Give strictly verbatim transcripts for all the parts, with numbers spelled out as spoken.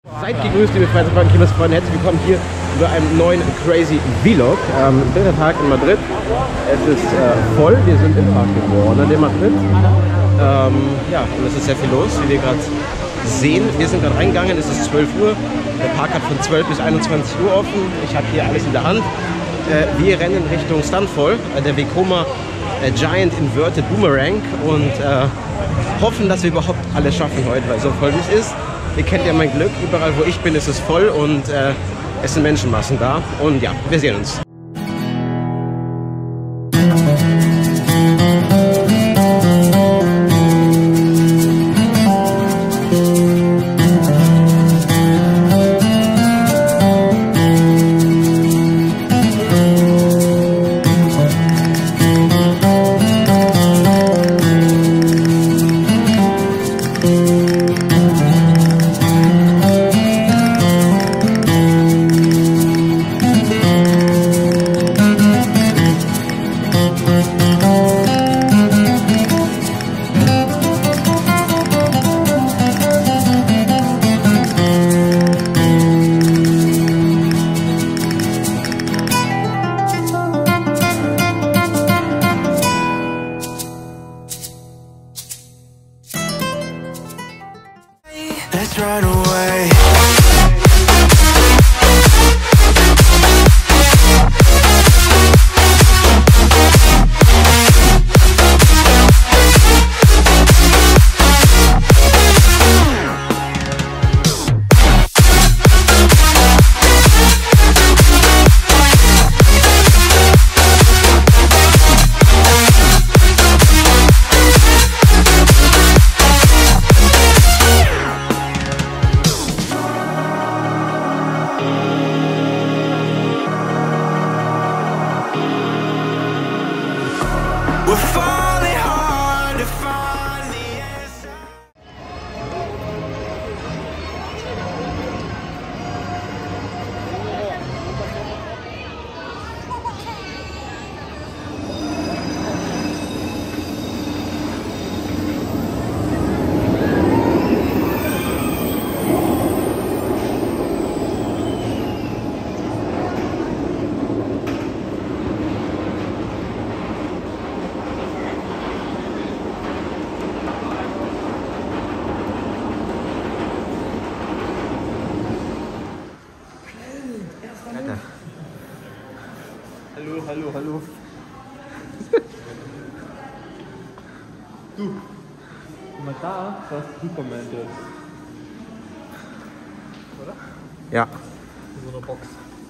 Seid gegrüßt, liebe Freizeitpark- und Kirmesfreunde. Herzlich willkommen hier bei einem neuen Crazy Vlog. Ähm, dritter Tag in Madrid. Es ist äh, voll. Wir sind im Park Warner in Madrid. Ähm, ja, und es ist sehr viel los, wie wir gerade sehen. Wir sind gerade reingegangen. Es ist zwölf Uhr. Der Park hat von zwölf bis einundzwanzig Uhr offen. Ich habe hier alles in der Hand. Äh, wir rennen Richtung Stunfall, äh, der Vekoma äh, Giant Inverted Boomerang, und äh, hoffen, dass wir überhaupt alles schaffen heute, weil so voll wie es ist. Ihr kennt ja mein Glück, überall wo ich bin ist es voll und äh, es sind Menschenmassen da. Und ja, wir sehen uns. Let's run away. We're falling hard to find the answer. Hallo, hallo, hallo. Du, guck mal da, da ist Superman drin. Oder? Ja. In so einer Box.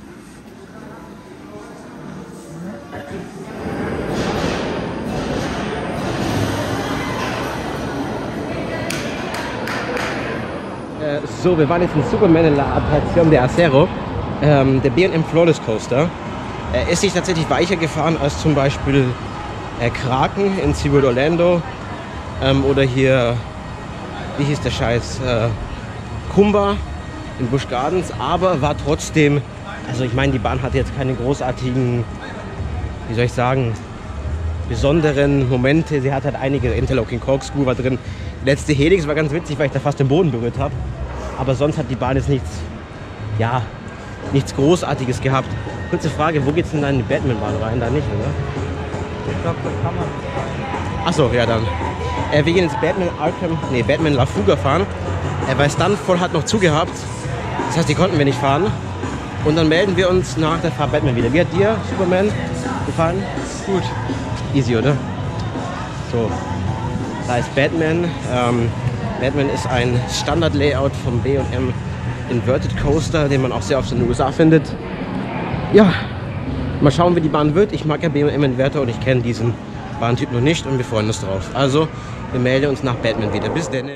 Äh, so, wir waren jetzt in Superman in La Atracción de Acero. Ähm, der B und M Flawless Coaster. Er ist sich tatsächlich weicher gefahren als zum Beispiel äh, Kraken in SeaWorld Orlando ähm, oder hier, wie hieß der Scheiß, äh, Kumba in Busch Gardens, aber war trotzdem, also ich meine, die Bahn hatte jetzt keine großartigen, wie soll ich sagen, besonderen Momente. Sie hat halt einige Interlocking Corkscrew war drin. Die letzte Helix war ganz witzig, weil ich da fast den Boden berührt habe, aber sonst hat die Bahn jetzt nichts, ja, nichts Großartiges gehabt. Kurze Frage, wo geht's denn da in die Batman-Bahn rein? Da nicht, oder? Ich glaube, da kann man. Achso, ja dann. Äh, wir gehen ins Batman Arkham, nee, Batman La Fuga fahren, äh, weil Stunfall hat noch zugehabt. Das heißt, die konnten wir nicht fahren. Und dann melden wir uns nach der Fahrt Batman wieder. Wie hat dir Superman gefallen? Gut. Easy, oder? So, da ist Batman. Ähm, Batman ist ein Standard-Layout vom B und M Inverted Coaster, den man auch sehr oft in den U S A findet. Ja, mal schauen, wie die Bahn wird. Ich mag ja B und M Inverter und ich kenne diesen Bahntyp noch nicht und wir freuen uns drauf. Also, wir melden uns nach Batman wieder. Bis dann.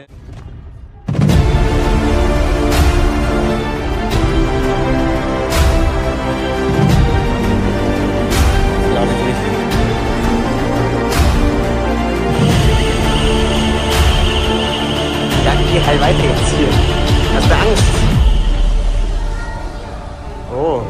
Glaube ich nicht. Ja, ich geh halt weiter jetzt hier. Hast du Angst? Oh.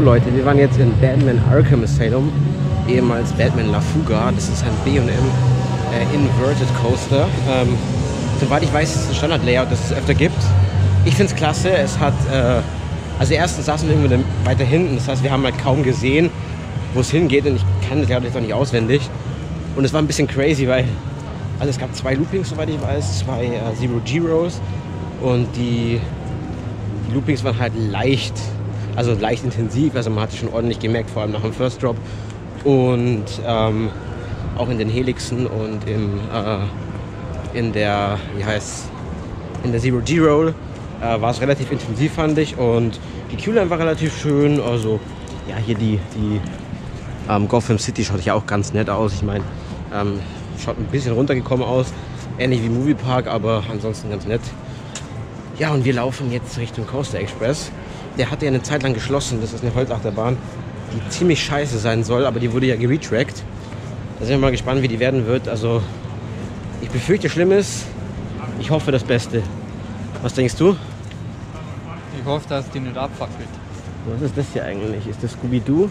Leute, wir waren jetzt in Batman Arkham Asylum, ehemals Batman La Fuga. Das ist ein B und M äh, Inverted Coaster. Ähm, soweit ich weiß, ist es ein Standard-Layout, das es öfter gibt. Ich finde es klasse. Es hat, äh, also erstens saßen wir irgendwo weiter hinten, das heißt, wir haben halt kaum gesehen, wo es hingeht, und ich kann das Layout jetzt auch nicht auswendig. Und es war ein bisschen crazy, weil, also es gab zwei Loopings, soweit ich weiß, zwei äh, Zero G-Rows, und die, die Loopings waren halt leicht, also leicht intensiv, also man hat es schon ordentlich gemerkt, vor allem nach dem First Drop, und ähm, auch in den Helixen und im, äh, in der, wie heißt, in der Zero G-Roll äh, war es relativ intensiv, fand ich, und die Q-Line war relativ schön, also ja, hier die, die ähm, Gotham City schaut ja auch ganz nett aus, ich meine, ähm, schaut ein bisschen runtergekommen aus, ähnlich wie Movie Park, aber ansonsten ganz nett. Ja, und wir laufen jetzt Richtung Coaster Express. Der hatte ja eine Zeit lang geschlossen, das ist eine Holzachterbahn, die ziemlich scheiße sein soll, aber die wurde ja geretrackt. Da sind wir mal gespannt, wie die werden wird. Also, ich befürchte Schlimmes, ich hoffe das Beste. Was denkst du? Ich hoffe, dass die nicht abfackelt. Was ist das hier eigentlich? Ist das Scooby-Doo?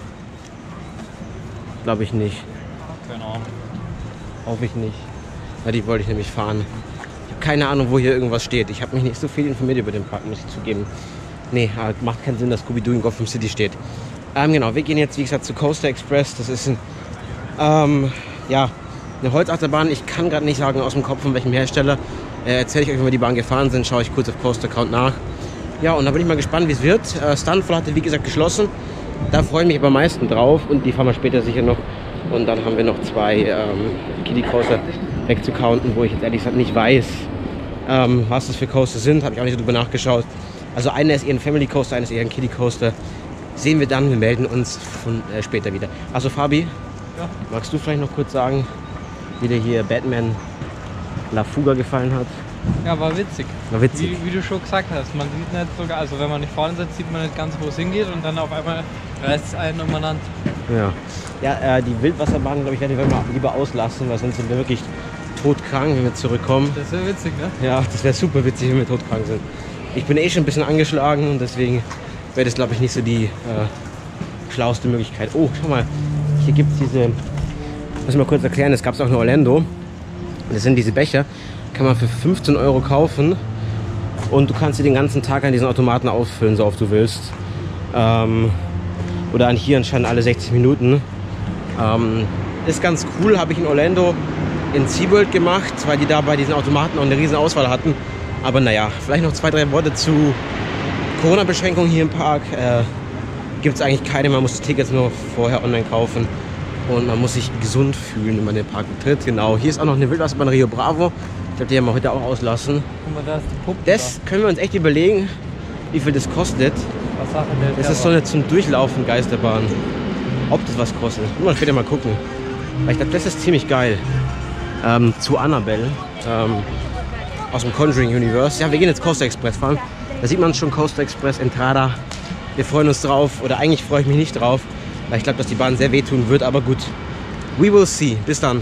Glaube ich nicht. Keine Ahnung. Hoffe ich nicht. Ja, die wollte ich nämlich fahren. Ich habe keine Ahnung, wo hier irgendwas steht. Ich habe mich nicht so viel informiert über den Park, muss ich zugeben. Nee, macht keinen Sinn, dass Scooby-Doo in Gotham City steht. Ähm, genau, wir gehen jetzt, wie gesagt, zu Coaster Express. Das ist ein, ähm, ja, eine Holzachterbahn. Ich kann gerade nicht sagen aus dem Kopf, von welchem Hersteller. Äh, Erzähle ich euch, wenn wir die Bahn gefahren sind, schaue ich kurz auf Coaster Count nach. Ja, und da bin ich mal gespannt, wie es wird. Äh, Stunfall hatte, wie gesagt, geschlossen. Da freue ich mich aber am meisten drauf, und die fahren wir später sicher noch. Und dann haben wir noch zwei ähm, Kiddie Coaster wegzucounten, wo ich jetzt ehrlich gesagt nicht weiß, ähm, was das für Coaster sind. Habe ich auch nicht so drüber nachgeschaut. Also einer ist eher ein Family Coaster, einer ist eher ein Kiddie Coaster. Sehen wir dann, wir melden uns von, äh, später wieder. Also Fabi, Ja. magst du vielleicht noch kurz sagen, wie dir hier Batman La Fuga gefallen hat? Ja, war witzig. War witzig. Wie, wie du schon gesagt hast, man sieht nicht sogar, also wenn man nicht vorne sitzt, sieht man nicht ganz, wo es hingeht, und dann auf einmal reißt es einen umeinander. Ja, ja äh, die Wildwasserbahn, glaube ich, werden wir mal lieber auslassen, weil sonst sind wir wirklich todkrank, wenn wir zurückkommen. Das wäre witzig, ne? Ja, das wäre super witzig, wenn wir todkrank sind. Ich bin eh schon ein bisschen angeschlagen, und deswegen wäre das, glaube ich, nicht so die äh, schlauste Möglichkeit. Oh, schau mal, hier gibt es diese, muss ich mal kurz erklären, das gab es auch in Orlando. Das sind diese Becher, kann man für fünfzehn Euro kaufen, und du kannst sie den ganzen Tag an diesen Automaten auffüllen, so oft du willst. Ähm, oder an hier anscheinend alle sechzig Minuten. Ähm, ist ganz cool, habe ich in Orlando in SeaWorld gemacht, weil die da bei diesen Automaten auch eine riesen Auswahl hatten. Aber naja, vielleicht noch zwei, drei Worte zu Corona-Beschränkungen hier im Park. Äh, Gibt es eigentlich keine, man muss die Tickets nur vorher online kaufen. Und man muss sich gesund fühlen, wenn man den Park betritt. Genau, hier ist auch noch eine Wildwasserbahn Rio Bravo. Ich glaube, die haben wir heute auch auslassen. Guck mal, da ist die Puppe. Das können wir uns echt überlegen, wie viel das kostet. Da. Was Sache der Das ist so eine zum Durchlaufen Geisterbahn. Ob das was kostet, muss man später mal gucken. Weil ich glaube, das ist ziemlich geil. Ähm, zu Annabelle ähm, aus dem Conjuring Universe. Ja, wir gehen jetzt Coaster Express fahren. Da sieht man schon Coaster Express Entrada. Wir freuen uns drauf, oder eigentlich freue ich mich nicht drauf, weil ich glaube, dass die Bahn sehr wehtun wird, aber gut. We will see. Bis dann.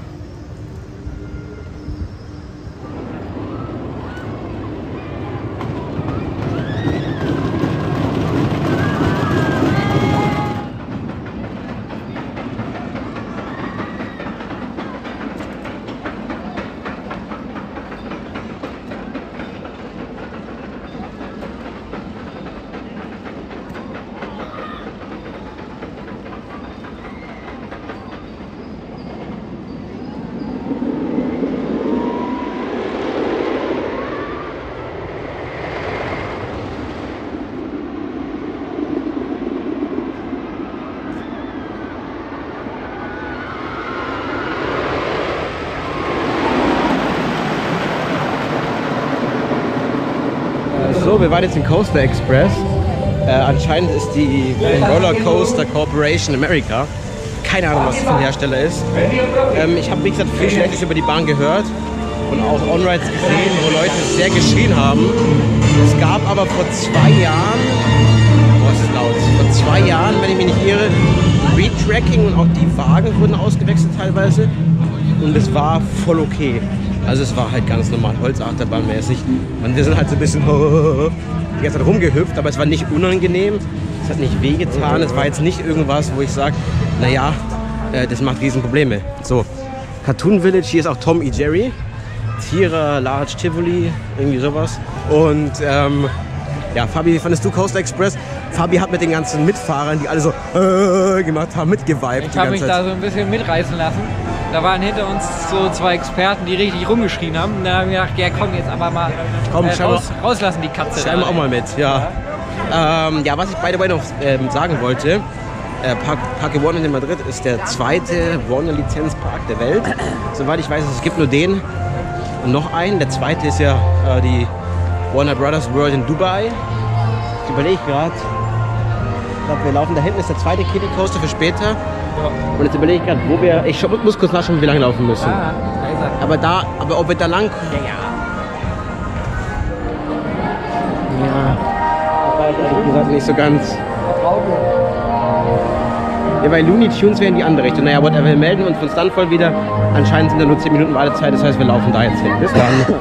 So, wir waren jetzt im Coaster Express. Äh, anscheinend ist die Roller Coaster Corporation America. Keine Ahnung, was das für ein Hersteller ist. Ähm, ich habe, wie gesagt, viel Schlechtes über die Bahn gehört und auch On-Rides gesehen, wo Leute sehr geschrien haben. Es gab aber vor zwei Jahren, boah, ist laut, vor zwei Jahren, wenn ich mich nicht irre, Retracking, und auch die Wagen wurden ausgewechselt teilweise. Und es war voll okay. Also es war halt ganz normal Holzachterbahn-mäßig. Und wir sind halt so ein bisschen die ganze Zeit rumgehüpft, aber es war nicht unangenehm. Es hat nicht wehgetan. Es war jetzt nicht irgendwas, wo ich sage, naja, äh, das macht riesen Probleme. So, Cartoon Village, hier ist auch Tom und Jerry. Tira, Large Tivoli, irgendwie sowas. Und ähm, ja, Fabi, wie fandest du Coaster Express? Fabi hat mit den ganzen Mitfahrern, die alle so äh, gemacht haben, mitgeweibt. Ich habe mich da so ein bisschen mitreißen lassen. Da waren hinter uns so zwei Experten, die richtig rumgeschrien haben. Und da haben wir gedacht, ja komm, jetzt aber mal Komm, äh, raus, mal, rauslassen die Katze. Schreiben wir auch mal mit, ja. Ja, ähm, ja was ich by the way noch ähm, sagen wollte, äh, Park, Parque Warner in Madrid ist der zweite Warner-Lizenzpark der Welt. Soweit ich weiß, es gibt nur den und noch einen. Der zweite ist ja äh, die Warner Brothers World in Dubai. Ich überlege gerade, ich glaube, wir laufen da hinten, ist der zweite Kiddie Coaster für später. Ja. Und jetzt überlege ich gerade, wo wir. Ich muss kurz nachschauen, wie wir lang laufen müssen. Ah, da ist er. Aber da, aber ob wir da lang. Ja, ja. Ja. Das weiß ich ehrlich gesagt nicht so ganz. Ja, bei Looney Tunes wäre in die andere Richtung. Naja, whatever, wir melden uns von Stunfall wieder. Anscheinend sind da nur zehn Minuten Wartezeit, das heißt, wir laufen da jetzt hin. Bis dann.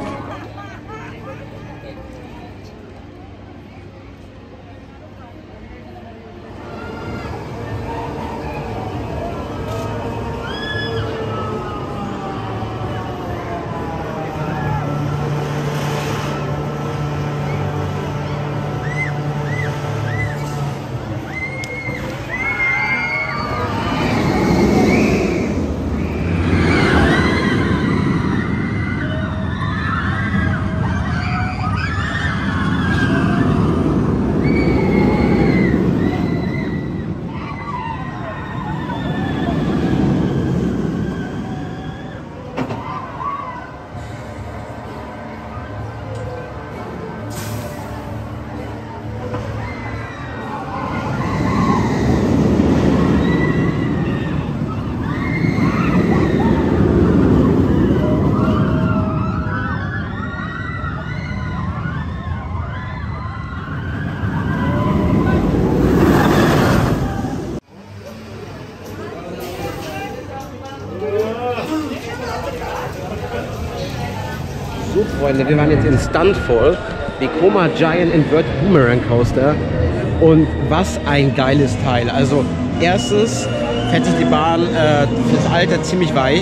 So, Freunde, wir waren jetzt in Stuntfall, Vekoma Giant Inverted Boomerang Coaster. Und was ein geiles Teil. Also, erstens fährt sich die Bahn äh, fürs Alter ziemlich weich.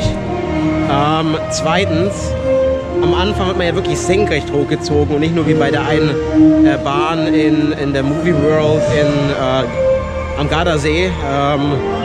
Ähm, zweitens, am Anfang wird man ja wirklich senkrecht hochgezogen und nicht nur wie bei der einen äh, Bahn in, in der Movie World in, äh, am Gardasee. Ähm,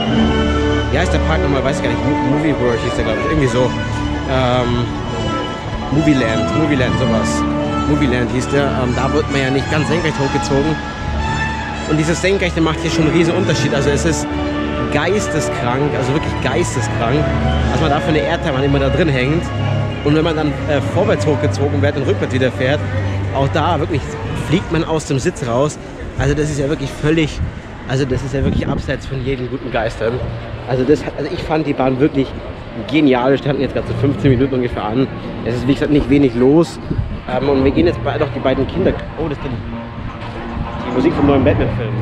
wie heißt der Park nochmal? Weiß ich gar nicht. Movie World hieß der, glaube ich. Irgendwie so. Ähm, Movieland, Movieland, sowas. Movieland hieß der. Ähm, da wird man ja nicht ganz senkrecht hochgezogen. Und dieses Senkrechte macht hier schon einen riesen Unterschied. Also es ist geisteskrank, also wirklich geisteskrank, was man da für eine Erdteilbahn immer da drin hängt. Und wenn man dann äh, vorwärts hochgezogen wird und rückwärts wieder fährt, auch da wirklich fliegt man aus dem Sitz raus. Also das ist ja wirklich völlig, also das ist ja wirklich abseits von jedem guten Geistern. Also, das, also ich fand die Bahn wirklich genial. Wir standen jetzt gerade so fünfzehn Minuten ungefähr an. Es ist wie gesagt nicht wenig los. Ähm, und wir gehen jetzt bei, doch die beiden Kinder... Oh, das ist die, die Musik vom neuen Batman-Film.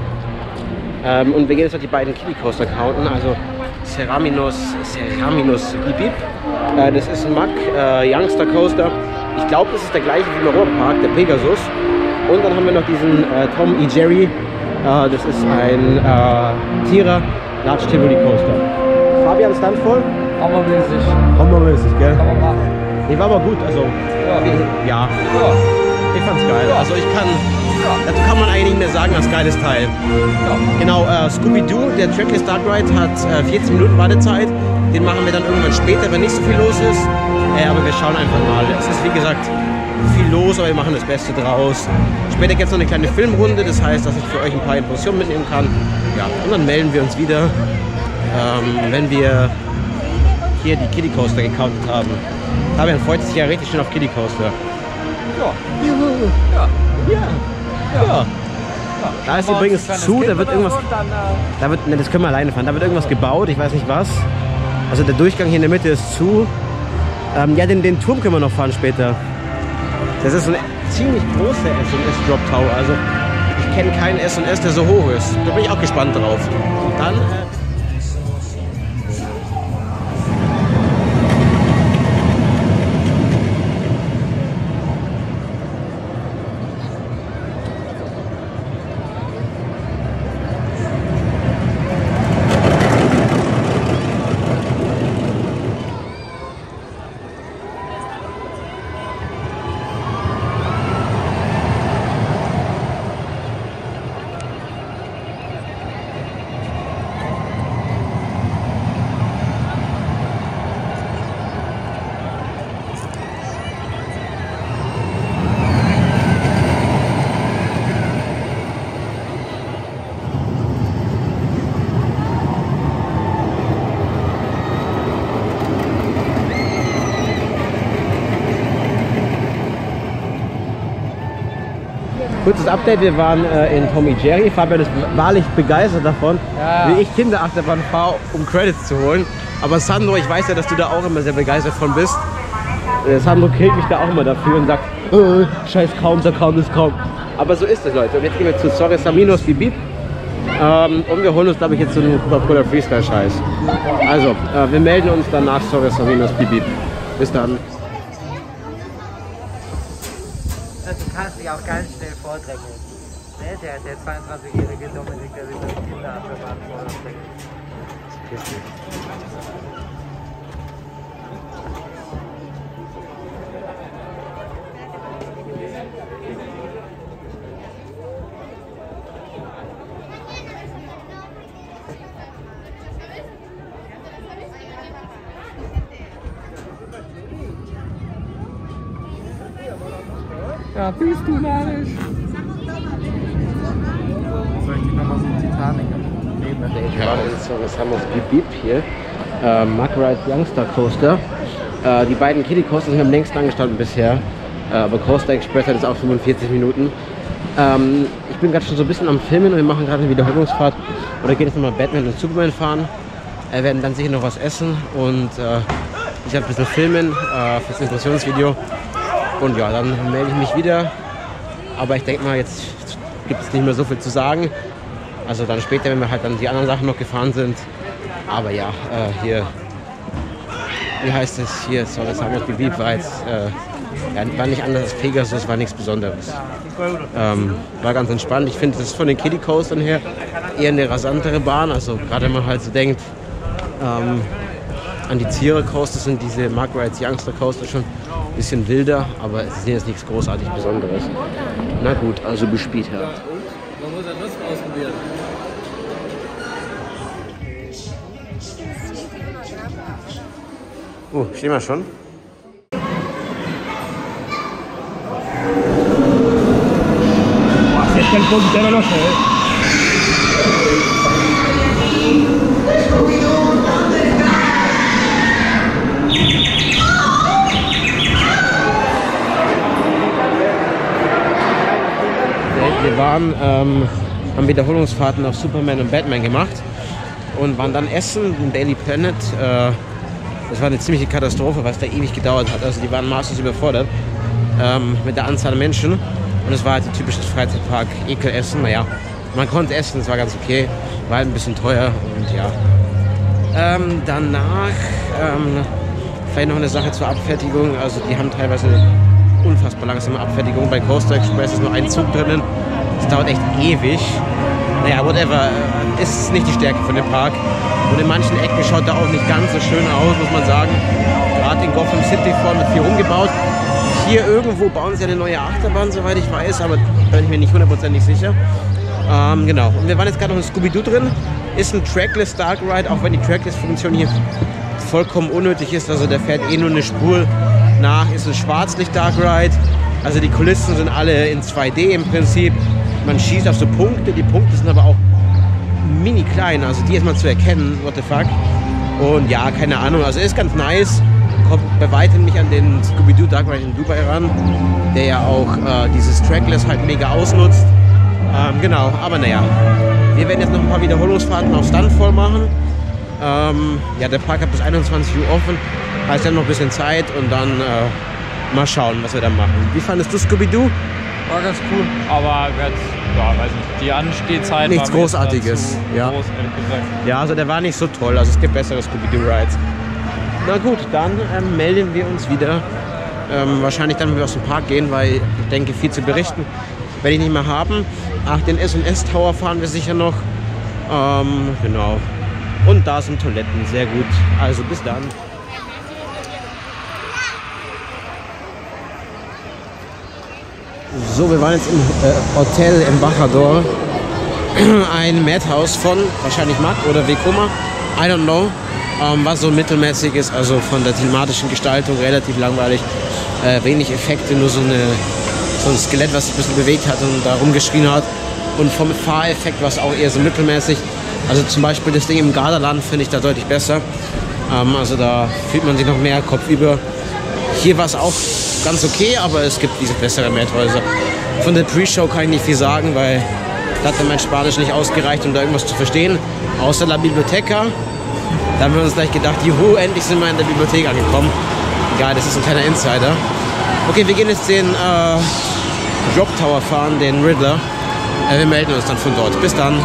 Ähm, und wir gehen jetzt noch die beiden Kiddie Coaster counten. Also Ceraminos, Ceraminos Bip Bip. Äh, das ist ein Mack äh, Youngster Coaster. Ich glaube, das ist der gleiche wie im Europapark, der Pegasus. Und dann haben wir noch diesen äh, Tom und Jerry. Äh, das ist ein äh, Tira Large Tivoli Coaster. Fabian Stuntfall? Hammermäßig. Hammermäßig, gell? Kann man machen. Nee, war aber gut, also Ja. ja, Ja. ich fand's geil. Also ich kann, dazu kann man eigentlich nicht mehr sagen als geiles Teil. Ja. Genau, äh, Scooby-Doo, der Trackless Dark Ride hat äh, vierzehn Minuten Wartezeit. Den machen wir dann irgendwann später, wenn nicht so viel los ist. Äh, aber wir schauen einfach mal. Es ist wie gesagt viel los, aber wir machen das Beste draus. Später gibt es noch eine kleine Filmrunde, das heißt, dass ich für euch ein paar Impressionen mitnehmen kann. Ja, und dann melden wir uns wieder, ähm, wenn wir hier die Kiddie Coaster gecountet haben. Fabian freut sich ja richtig schön auf Kiddie Coaster. Ja. Juhu. Ja. Ja. Ja. Ja. Da ist Mal übrigens ein kleines zu, Kind da wird oder irgendwas, so und dann, äh, da wird, ne, das können wir alleine fahren, da wird irgendwas gebaut, ich weiß nicht was. Also der Durchgang hier in der Mitte ist zu. Ähm, ja, den, den Turm können wir noch fahren später. Das ist ein ziemlich großer S und S Drop Tower, also ich kenne keinen S und S, der so hoch ist. Da bin ich auch gespannt drauf. Dann... Äh kurzes Update, wir waren äh, in Tom und Jerry. Fabian ist wahrlich begeistert davon, Ja. wie ich Kinderachterbahn fahre, um Credits zu holen. Aber Sandro, ich weiß ja, dass du da auch immer sehr begeistert von bist. Äh, Sandro killt mich da auch immer dafür und sagt, äh, scheiß Counter, Count ist kaum. Aber so ist es, Leute. Und jetzt gehen wir zu Sorry Saminos Bip Bip. Ähm, und wir holen uns, glaube ich, jetzt so einen Coca-Cola Freestyle-Scheiß. Also, äh, wir melden uns dann nach Sorry Saminos Bip Bip. Bis dann. Also du kannst dich auch ganz schnell vordrängeln. Ne? Der, der zweiundzwanzigjährige Dominik, der sich durch die Kinderachterbahn vordrängelt. Ja, bist du narrisch. Soll ich die nochmal so Titanic nehmen? Ja, das haben wir das Bip Bip hier. Äh, Mug Ride Youngster Coaster. Äh, die beiden Kiddie Coaster sind am längsten angestanden bisher. Äh, aber Coaster Express hat jetzt auch fünfundvierzig Minuten. Ähm, ich bin gerade schon so ein bisschen am Filmen und wir machen gerade eine Wiederholungsfahrt. Oder gehen jetzt nochmal Batman und Superman fahren. Wir äh, werden dann sicher noch was essen und äh, ich werde ein bisschen filmen äh, fürs Impressionsvideo. Und ja, dann melde ich mich wieder. Aber ich denke mal, jetzt gibt es nicht mehr so viel zu sagen. Also dann später, wenn wir halt dann die anderen Sachen noch gefahren sind. Aber ja, äh, hier, wie heißt es hier, so, das haben wir Bip Bip, war jetzt, äh, ja, war nicht anders als Pegasus, war nichts Besonderes. Ähm, war ganz entspannt. Ich finde, das ist von den Kiddie Coastern her eher eine rasantere Bahn. Also gerade wenn man halt so denkt, ähm, an die Zierer Coaster sind diese Mug Rides Youngster Coaster schon ein bisschen wilder, aber es ist jetzt nichts großartig Besonderes. Na gut, also bis später. Man muss ja das ausprobieren. Oh, stehen wir schon? Acerca el puntero, no sé. Wir waren, ähm, haben Wiederholungsfahrten auf Superman und Batman gemacht und waren dann essen im Daily Planet. Äh, das war eine ziemliche Katastrophe, was da ewig gedauert hat. Also die waren maßlos überfordert ähm, mit der Anzahl der Menschen und es war halt ein typisches Freizeitpark-Ekelessen. Naja, man konnte essen, es war ganz okay, war halt ein bisschen teuer und ja. Ähm, danach ähm, vielleicht noch eine Sache zur Abfertigung. Also die haben teilweise eine unfassbar langsame Abfertigung. Bei Coaster Express ist nur ein Zug drinnen. Das dauert echt ewig. Naja, whatever. Ist nicht die Stärke von dem Park. Und in manchen Ecken schaut er auch nicht ganz so schön aus, muss man sagen. Gerade in Gotham City vorne wird viel umgebaut. Hier irgendwo bauen sie eine neue Achterbahn, soweit ich weiß, aber da bin ich mir nicht hundertprozentig sicher. Ähm, genau. Und wir waren jetzt gerade noch in Scooby-Doo drin. Ist ein Trackless Dark Ride, auch wenn die Trackless-Funktion hier vollkommen unnötig ist. Also der fährt eh nur eine Spur nach. Ist ein Schwarzlicht Dark Ride. Also die Kulissen sind alle in zwei D im Prinzip. Man schießt auf so Punkte. Die Punkte sind aber auch mini klein. Also die erstmal zu erkennen. What the fuck. Und ja, keine Ahnung. Also ist ganz nice. Kommt bei weitem nicht an den Scooby-Doo Dark Ride in Dubai ran. Der ja auch äh, dieses Trackless halt mega ausnutzt. Ähm, genau, aber naja. Wir werden jetzt noch ein paar Wiederholungsfahrten auf Stunfall machen. Ähm, ja, der Park hat bis einundzwanzig Uhr offen. Heißt ja noch ein bisschen Zeit und dann äh, mal schauen, was wir dann machen. Wie fandest du Scooby-Doo? War ganz cool, aber jetzt, ja, weiß nicht, die Anstehzeit Nichts war mir jetzt Großartiges, dazu ja. groß, ehrlich gesagt. Ja, also der war nicht so toll. Also es gibt bessere Scooby-Doo-Rides. Na gut, dann ähm, melden wir uns wieder. Ähm, wahrscheinlich dann, wenn wir aus dem Park gehen, weil ich denke, viel zu berichten werde ich nicht mehr haben. Ach, den S und S Tower fahren wir sicher noch. Ähm, genau. Und da sind Toiletten, sehr gut. Also bis dann. So, wir waren jetzt im äh, Hotel Embajador. Ein Madhouse von wahrscheinlich Mack oder Vekoma. I don't know. Ähm, was so mittelmäßig ist, also von der thematischen Gestaltung relativ langweilig. Äh, wenig Effekte, nur so, eine, so ein Skelett, was sich ein bisschen bewegt hat und da rumgeschrien hat. Und vom Fahreffekt war es auch eher so mittelmäßig. Also zum Beispiel das Ding im Gardaland finde ich da deutlich besser. Ähm, also da fühlt man sich noch mehr kopfüber. Hier war es auch ganz okay, aber es gibt diese besseren Mehrhäuser. Von der Pre-Show kann ich nicht viel sagen, weil da hat dann mein Spanisch nicht ausgereicht, um da irgendwas zu verstehen. Außer La Biblioteca. Da haben wir uns gleich gedacht, juhu, endlich sind wir in der Bibliothek angekommen. Egal, das ist ein kleiner Insider. Okay, wir gehen jetzt den äh, Drop Tower fahren, den Riddler. Äh, wir melden uns dann von dort. Bis dann.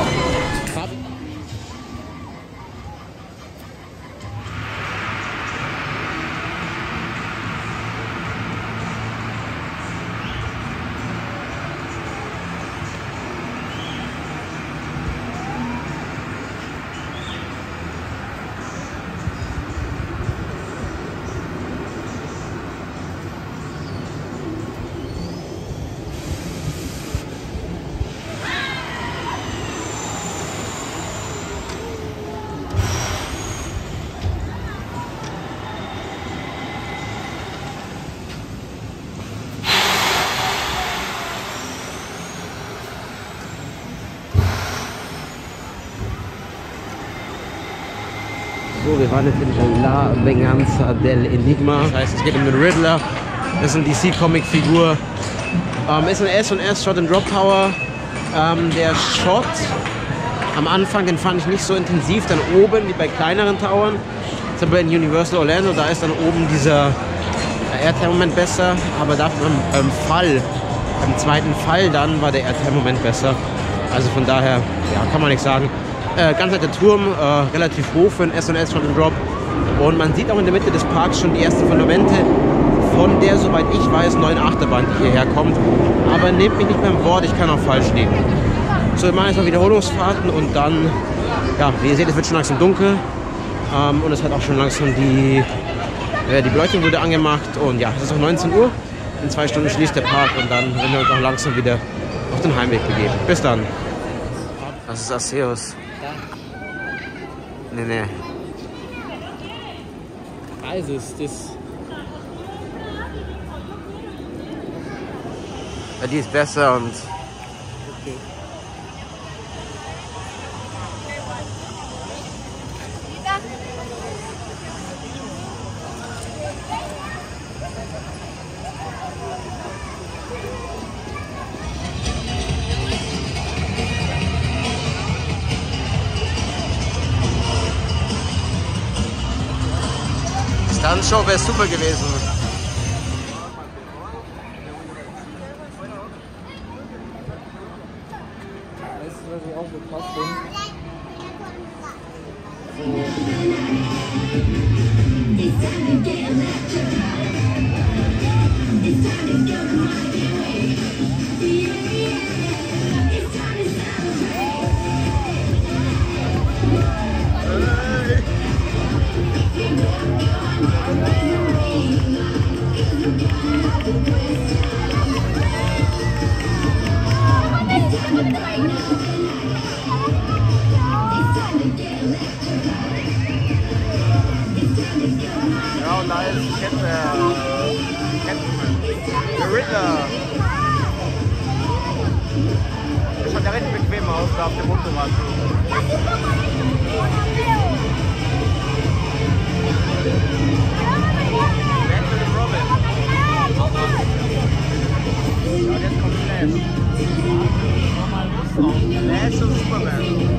So, wir waren jetzt in La Venganza del Enigma. Das heißt, es geht um den Riddler. Das ist eine D C-Comic-Figur. Ähm, ist ein S und S Shot and Drop Tower. Ähm, der Shot am Anfang, den fand ich nicht so intensiv. Dann oben, wie bei kleineren Towern, zum Beispiel in Universal Orlando, da ist dann oben dieser Airtime-Moment besser. Aber dafür beim, beim Fall, beim zweiten Fall dann, war der Airtime-Moment besser. Also von daher, ja, kann man nichts sagen. Äh, ganz netter Turm, äh, relativ hoch für ein S und S Shot and Drop. Und man sieht auch in der Mitte des Parks schon die ersten Fundamente von der, soweit ich weiß, neuen Achterbahn, die hierher kommt. Aber nehmt mich nicht beim Wort, ich kann auch falsch liegen. So, wir machen jetzt mal Wiederholungsfahrten und dann, ja, wie ihr seht, es wird schon langsam dunkel. Ähm, und es hat auch schon langsam die, äh, die Beleuchtung wurde angemacht. Und ja, es ist auch neunzehn Uhr. In zwei Stunden schließt der Park und dann werden wir uns auch langsam wieder auf den Heimweg begeben. Bis dann. Das ist Aseos. Nee, nee. Also ist das. Ja, die ist besser und. Okay. Stunt-Show wäre super gewesen. Weißt du, was ich auch so krass finde? Ja, und da ist Cat, äh, Catwoman. Der Riddler. Das schaut ja recht bequem aus, da auf dem Motorrad. Batman und Robin. Ja, jetzt kommt Flash. Flash und Superman.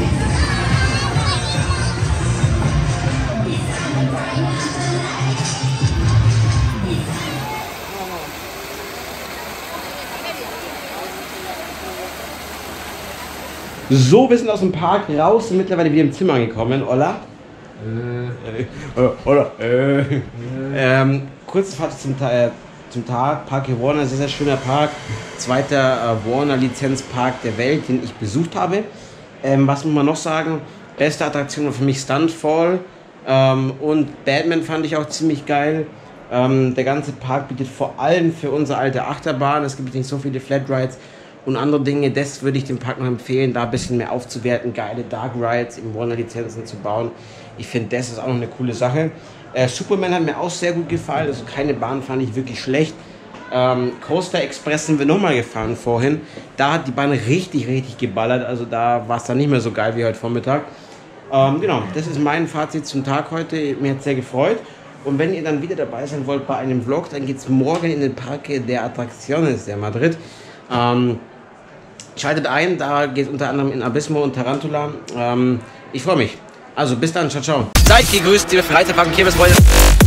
So, wir sind aus dem Park raus, sind mittlerweile wieder im Zimmer angekommen. Hola. Äh, äh, hola. Äh. Äh. Ähm, kurze Fazit zum, äh, zum Tag. Park Warner, sehr, sehr schöner Park. Zweiter äh, Warner-Lizenzpark der Welt, den ich besucht habe. Ähm, was muss man noch sagen? Beste Attraktion war für mich Stuntfall. Ähm, und Batman fand ich auch ziemlich geil. Ähm, der ganze Park bietet vor allem für unsere alte Achterbahn. Es gibt nicht so viele Flatrides und andere Dinge. Das würde ich dem Park noch empfehlen, da ein bisschen mehr aufzuwerten, geile Dark Rides im Warner-Lizenzen zu bauen. Ich finde, das ist auch noch eine coole Sache. Äh, Superman hat mir auch sehr gut gefallen. Also keine Bahn fand ich wirklich schlecht. Ähm, Coaster Express sind wir nochmal gefahren vorhin. Da hat die Bahn richtig, richtig geballert. Also da war es dann nicht mehr so geil wie heute Vormittag. Ähm, genau, das ist mein Fazit zum Tag heute. Mir hat es sehr gefreut. Und wenn ihr dann wieder dabei sein wollt bei einem Vlog, dann geht es morgen in den Parque de Atracciones de Madrid. Ähm, schaltet ein, da geht es unter anderem in Abismo und Tarantula. Ähm, ich freue mich. Also bis dann, ciao, ciao. Seid gegrüßt, liebe Freizeitpark- und Kirmesfreunde.